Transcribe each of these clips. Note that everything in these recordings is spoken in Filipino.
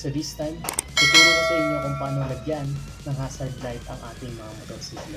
So this time, tuturo ko sa inyo kung paano lagyan ng hazard light ang ating mga motorsiklo.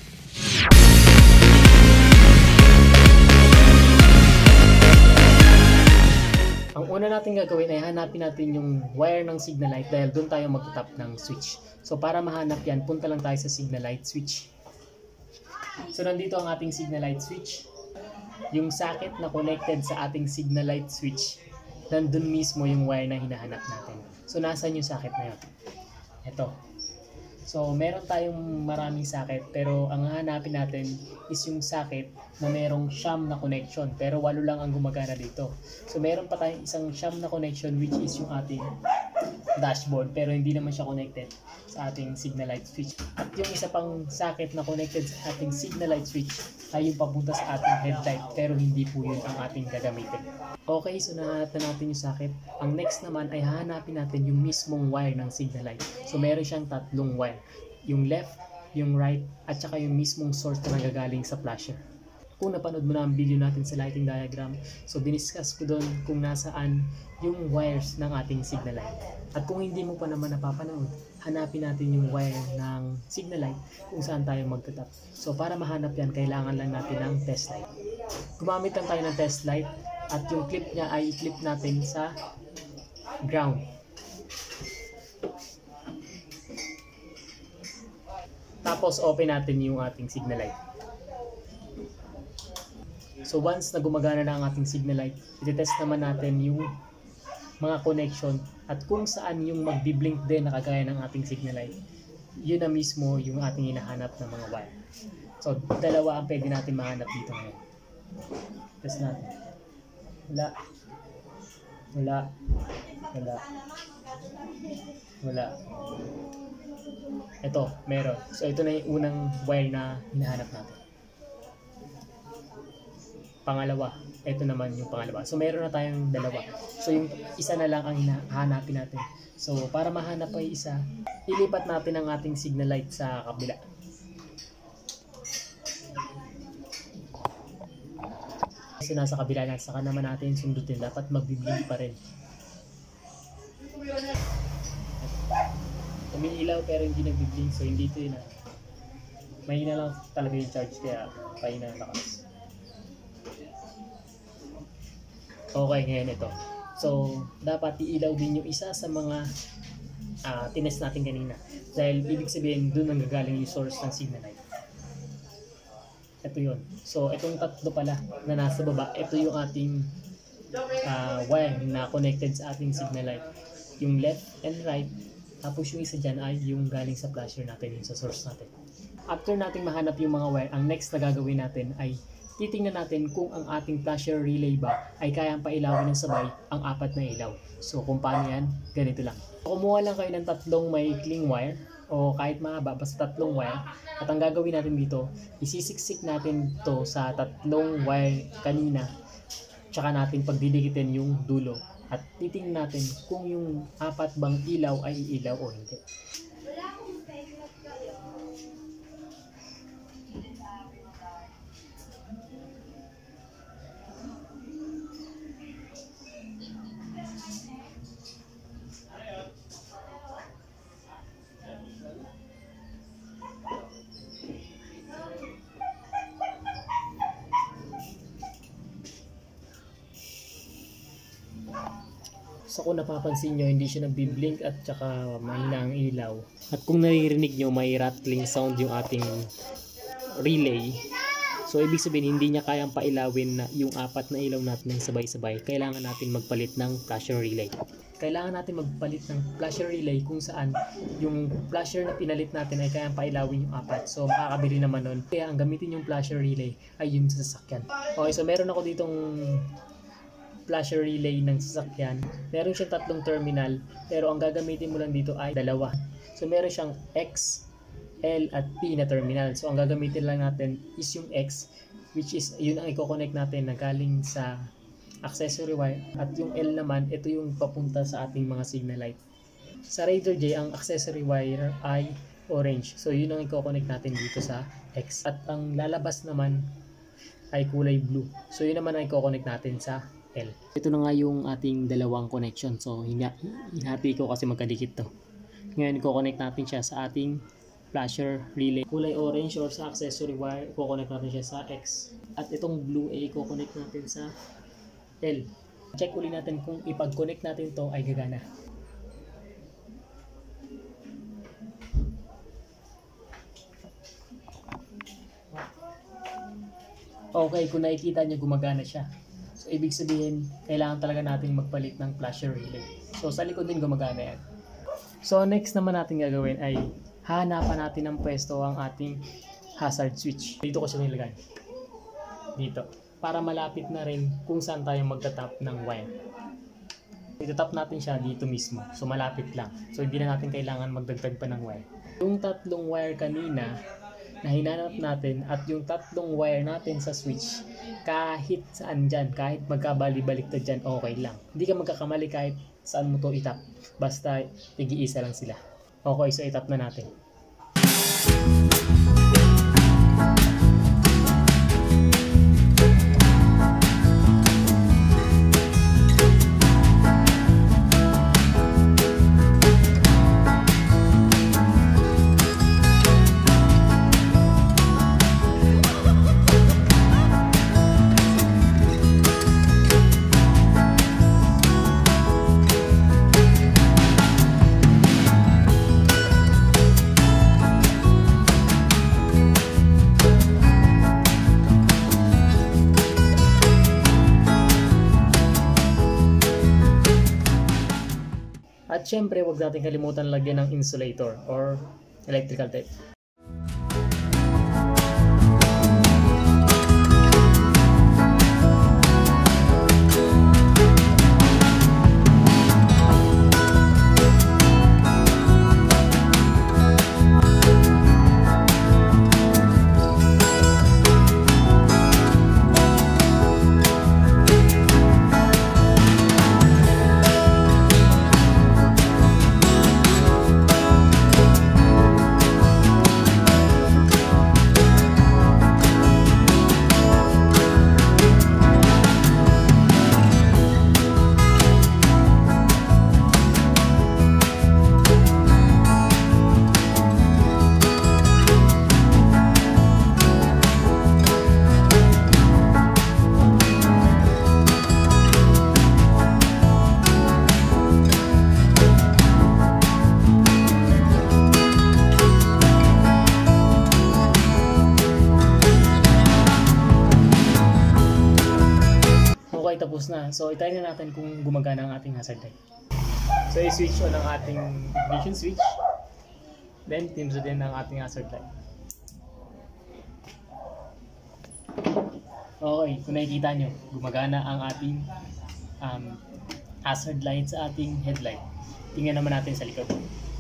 Ang una natin gagawin ay hanapin natin yung wire ng signal light dahil doon tayo mag-tap ng switch. So para mahanap yan, punta lang tayo sa signal light switch. So nandito ang ating signal light switch. Yung socket na connected sa ating signal light switch, nandun mismo yung wire na hinahanap natin. So nasan yung socket na yun? Ito. So meron tayong maraming socket pero ang hahanapin natin is yung socket na merong siyam na connection pero 8 lang ang gumagana dito. So meron pa tayong isang siyam na connection which is yung ating dashboard pero hindi naman siya connected sa ating signal light switch. At yung isa pang socket na connected sa ating signal light switch ay yung papunta sa ating headlight pero hindi po yun ang ating gagamitin. Okay, so nahanap na natin yung socket. Ang next naman ay hahanapin natin yung mismong wire ng signal light. So meron siyang 3 wire. Yung left, yung right, at saka yung mismong source na nagagaling sa flasher. Kung napanood mo na ang video natin sa lighting diagram, so diniscuss ko doon kung nasaan yung wires ng ating signal light. At kung hindi mo pa naman napapanood, hanapin natin yung wire ng signal light kung saan tayo magtatap. So para mahanap yan, kailangan lang natin ng test light. Gumamit lang tayo ng test light at yung clip niya ay i-clip natin sa ground. Tapos open natin yung ating signal light. So once na gumagana na ang ating signal light, i-test naman natin yung mga connection at kung saan yung magbi-blink din na kagaya ng ating signal light. Yun na mismo yung ating hinahanap na mga wire. So dalawa ang pwede natin mahanap dito ngayon. Test natin. Wala. Wala. Wala. Wala. Ito, meron. So ito na yung unang wire na hinahanap natin. Pangalawa, ito naman yung pangalawa. So meron na tayong dalawa. So yung isa na lang ang hahanapin natin. So para mahanap pa yung isa, ilipat natin ang ating signal light sa kabila. Kasi nasa kabila na, saka naman natin sundutin. Dapat magbiblink pa rin. Umiilaw pero hindi nagbiblink, so hindi ito yun. Mahina lang talaga yung charge kaya pahina na lakas. Okay, ngayon ito. So, dapat iilaw din yung isa sa mga tinest natin kanina. Dahil ibig sabihin, doon ang gagaling yung source ng signal light. Ito yun. So, itong tatlo pala na nasa baba, ito yung ating wire na connected sa ating signal light. Yung left and right, tapos yung isa dyan ay yung galing sa flasher natin, yung sa source natin. After natin mahanap yung mga wire, ang next na gagawin natin ay titingnan natin kung ang ating flasher relay ba ay kayang pailawin ng sabay ang 4 na ilaw. So kung paano yan, ganito lang. Kumuha lang kayo ng 3 maikling wire o kahit mahaba, basta 3 wire. At ang gagawin natin dito, isisiksik natin to sa 3 wire kanina. Tsaka natin pagdidikitin yung dulo. At titingnan natin kung yung 4 bang ilaw ay iilaw o hindi. So kung napapansin nyo, hindi siya nagbi-blink at saka mahina ang ilaw. At kung naririnig nyo, may rattling sound yung ating relay. So ibig sabihin, hindi niya kayang pailawin na yung 4 na ilaw natin ng sabay-sabay. Kailangan natin magpalit ng flasher relay. Kailangan natin magpalit ng flasher relay kung saan yung flasher na pinalit natin ay kayang pailawin yung 4. So makakabili naman nun. Kaya ang gamitin yung flasher relay ay yung sasakyan. Okay, so meron ako ditong flasher relay ng sasakyan. Meron siyang 3 terminal, pero ang gagamitin mo lang dito ay 2. So meron siyang X, L at P na terminal. So ang gagamitin lang natin is yung X, which is yun ang i-connect natin na galing sa accessory wire. At yung L naman, ito yung papunta sa ating mga signal light. Sa Raider J, ang accessory wire ay orange. So yun ang i-connect natin dito sa X. At ang lalabas naman ay kulay blue. So yun naman ang i-connect natin sa L. Ito na nga yung ating dalawang connection. So hinati ko kasi magkadikit to. Ngayon i-connect natin siya sa ating flasher relay. Kulay orange or sa accessory wire, i-connect natin siya sa X. At itong blue ay i-connect natin sa L. Check uli natin kung ipag-connect natin to ay gagana. Okay, kung nakikita nyo gumagana siya. So ibig sabihin, kailangan talaga natin magpalit ng flasher relay. So sa likod din gumagana yan. So next naman natin gagawin ay hanapan natin ng pwesto ang ating hazard switch. Dito ko siya nilagay. Dito. Para malapit na rin kung saan tayo magtatap ng wire. Itatap natin siya dito mismo. So malapit lang. So hindi na natin kailangan magdagdag pa ng wire. Yung tatlong wire kanina na hinanap natin at yung tatlong wire natin sa switch, kahit saan dyan, kahit magkabali-baliktad dyan, okay lang. Hindi ka magkakamali kahit saan mo to itap. Basta tig-iisa lang sila. Okay, so itap na natin. At syempre, huwag natin kalimutan lagyan ng insulator or electrical tape. Okay, tapos na. So, itry na natin kung gumagana ang ating hazard light. So, i-switch on ang ating ignition switch. Then, pindutin din ang ating hazard light. Okay, kung nakikita nyo, gumagana ang ating hazard light sa ating headlight. Tingnan naman natin sa likod.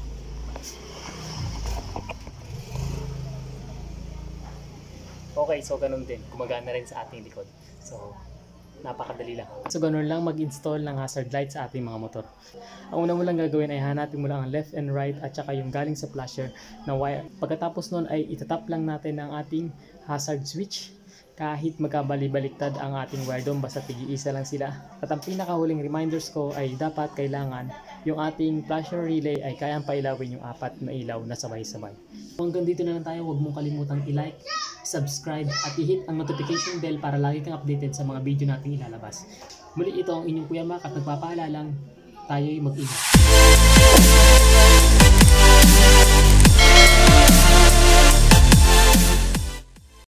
Okay, so ganun din. Gumagana rin sa ating likod. So, napakadali lang. So, ganun lang mag-install ng hazard light sa ating mga motor. Ang una mo lang gagawin ay hanapin mo lang ang left and right at saka yung galing sa flasher na wire. Pagkatapos nun ay itatap lang natin ang ating hazard switch. Kahit magkabali-baliktad ang ating wire doon, basta tig-iisa lang sila. At ang pinakahuling reminders ko ay dapat kailangan yung ating flasher relay ay kayang pailawin yung 4 na ilaw na sabay-sabay. Hanggang dito na lang tayo, huwag mong kalimutang i-like, subscribe at i-hit ang notification bell para lagi kang updated sa mga video nating ilalabas. Muli, ito ang inyong Kuya Mac at nagpapaalalang tayo'y mag-ingat.